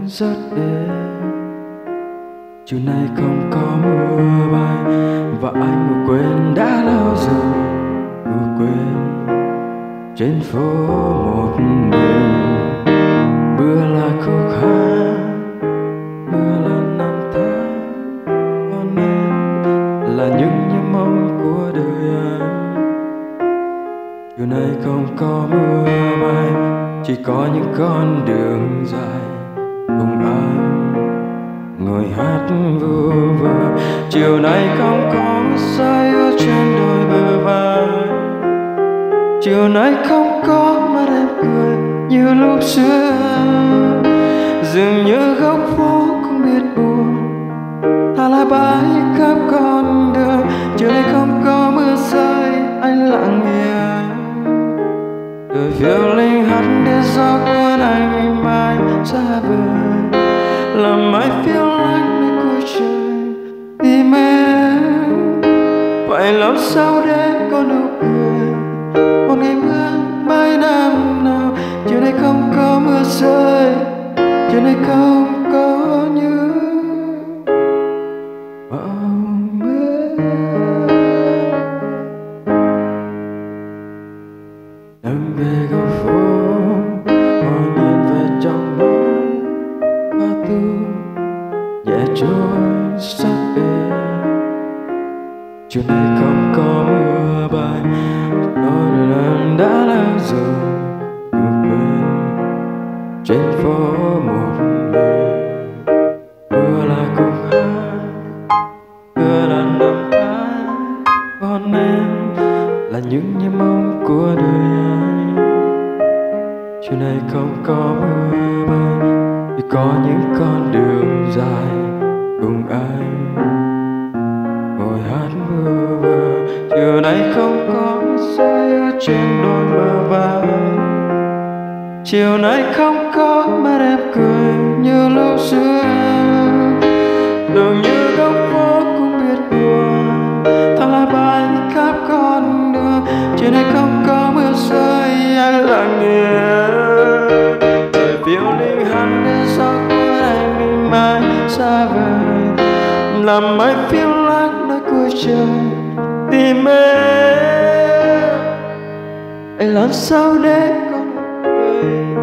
rất êm. Chiều nay không có mưa bay và anh ngủ quên đã lâu rồi, ngủ quên trên phố một mình. Mưa là khúc hát, mưa là năm tháng, còn em là những nhớ mong của đời anh. Chiều nay không có mưa bay, chỉ có những con đường dài cùng anh ngồi hát vu vơ. Chiều nay không có rơi ở trên đôi bờ vai, chiều nay không có mắt em cười như lúc xưa. Dường như góc phố không biết buồn, thả lại bãi khắp con đường. Chiều nay không có mưa rơi, anh lặng nghe đời phiêu linh hát để gió cuốn anh mỉm mai xa vời, làm ai phiêu lãng nơi cuối trời tìm em. Vậy làm sao để có nụ cười một ngày mưa mấy năm nào? Chiều nay không có mưa rơi, chiều nay không có như mộng mơ. Em về góc phố, họ nhìn về trong mơ và tư nhẹ trôi sắc êm. Chiều nay không có mưa bay, nói lần đã lâu rồi, ngủ quên trên phố một mình. Mưa là khúc hát, mưa là năm tháng, còn em là những nhớ mong của đời anh. Chiều nay không có mưa bay, chỉ có những con đường dài cùng anh ngồi hát vu vơ. Chiều nay không có rơi ở trên đôi bờ vai, chiều nay không có mắt em cười như lúc xưa. Dường như góc phố cũng biết buồn, thả lại bãi khắp con đường. Chiều nay không có mưa rơi, anh lặng nghe đời phiêu linh hát để gió cuốn anh mỉm mai xa vời, làm ai phiêu lãng nơi cuối trời tìm em. Anh làm sao để con người